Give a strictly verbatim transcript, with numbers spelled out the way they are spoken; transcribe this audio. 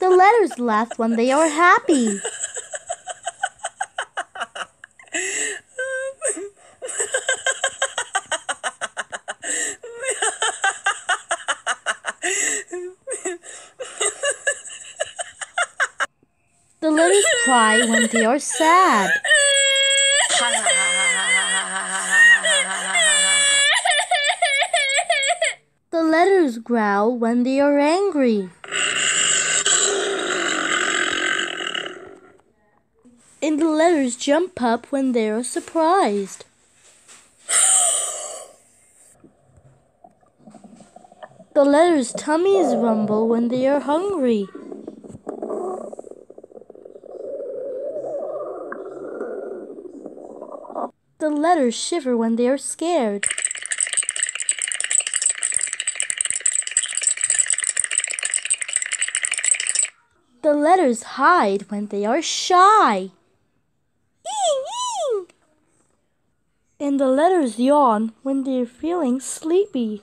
The letters laugh when they are happy. The letters cry when they are sad. The letters growl when they are angry. And the letters jump up when they are surprised. The letters' tummies rumble when they are hungry. The letters shiver when they are scared. The letters hide when they are shy. And the letters yawn when they're feeling sleepy.